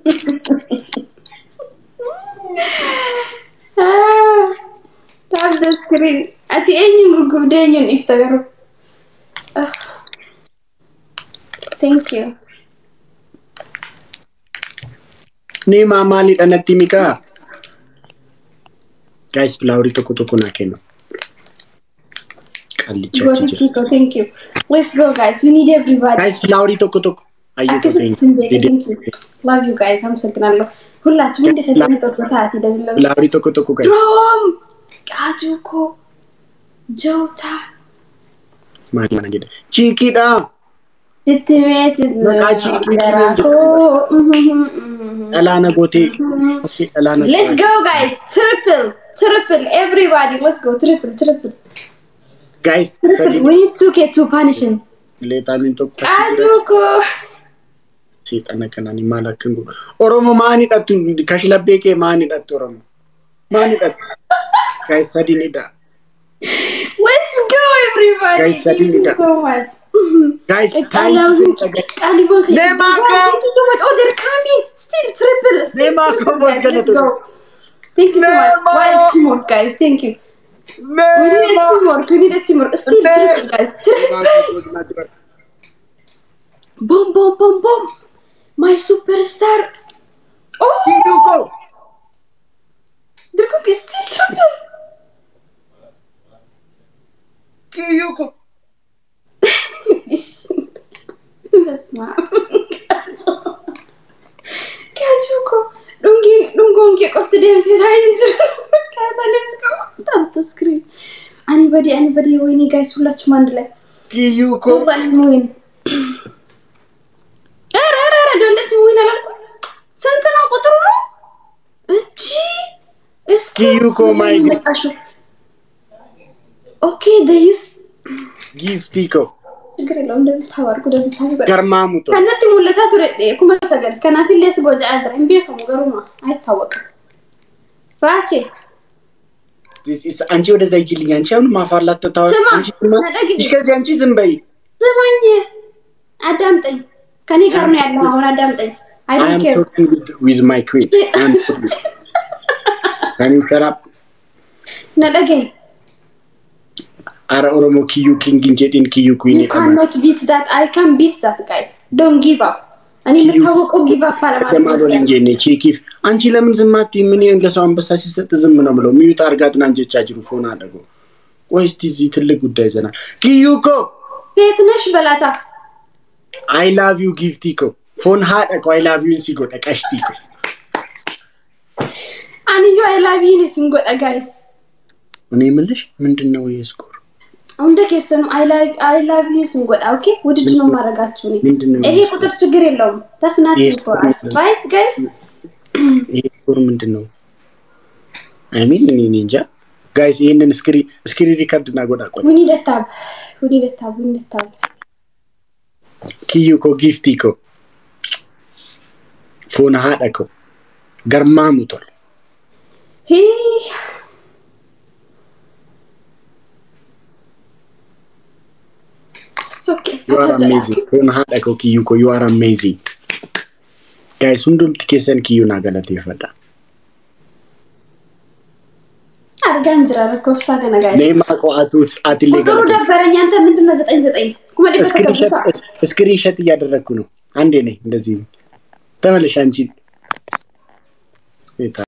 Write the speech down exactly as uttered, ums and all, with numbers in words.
Ah, tap the screen. At the end, you go there and if the girl. Thank you. Ne mama li anatti mika. Guys, flower toko toko na keno. Thank you. Let's go, guys. We need everybody. Guys, flower toko toko. Ayo, thank you. Love you guys. I'm so glad. Hulla, cuma di kesini toko tadi dah bilang. Flower toko toko guys. Rom, aduko, Jota. Mana mana gitu. Ciki dah. Situated. Maka ciki gitu. Alana goti. Okay, Alana. Let's go, guys. Triple, triple. Everybody, let's go. Triple, triple. Guys, triple. We need to get to punish him. Leta minto. Aduko. Sit anak kan animal akan. Oromo mani dah tu kasih beke mani dah tu Oromo. Mani dah. Guys, sadi ni dah. Let's go, everybody. Guys, thank you that. so much. Guys, thank thank you so much. Oh, they're coming. Still triple. Still triple, guys. Let's go. Thank you so much. Wild teamwork, guys. Thank you. We need a teamwork. We need a teamwork. Still triple, guys. Triple. Boom, boom, boom, boom. My superstar. Oh! Kiyuko. The cook is still triple. Kiyuko. Besma. Kajuko. Dungi, dungongi of the damn science. Let's go. Tap the screen. Anybody, anybody, winning guys, who let mandle. Kiyuko. Win. Era, era, era, don't let me win a lot. Santana Cotono? Gee. Kiyuko, my God. Okay, they use. Give Tico. Garmamuto. Can not to let her to come again. Can I feel less about the answer and be from Garuma? I talk. Rache. This is Anjo the Zagilian Cham, Mafala to talk. Because Anchis and Bay. The one I damned thing. Can you come here now? I damned thing. I don't care. I'm talking with, with my queen. Can you shut up? Not again. Ara Oromo Kiyu King Ginjet in Kiyu Queen. You cannot beat that. I can beat that, guys. Don't give up. I need to give up. Chief Anchi Lemons and Mati, many and less on Bassassis mute Argat and Anji Chaju phone adago. Why is this little good days? Kiyuko! Say Balata. I love you, give Tico. Phone heart, I love you, and she got a cash Tico. And you, I love you, and got a guys. English, mental no way score. On the case, I love I love you so good. Okay, what did you know Maragachuni? Eh, put it together. That's nothing for us, right, guys? I mean, ninja. Guys, in the screen, screen record na go. We need a tab. We need a tab. We need a tab. Kiyuko giftiko. Phone hard ako. Garmamuto. Hey. It's okay. You are amazing. Phone hard ako Kiyuko. You are amazing. Guys, hundum tikesen kiyu na galati fada. Arganjra rakof saga na guys. Nema ko atuts atile galati. Kudu da baranyanta mindna ዘጠኝ ዘጠኝ. Kuma di screenshot screenshot እያደረኩ ነው። አንዴ ነኝ እንደዚህ ተመለሽ አንቺ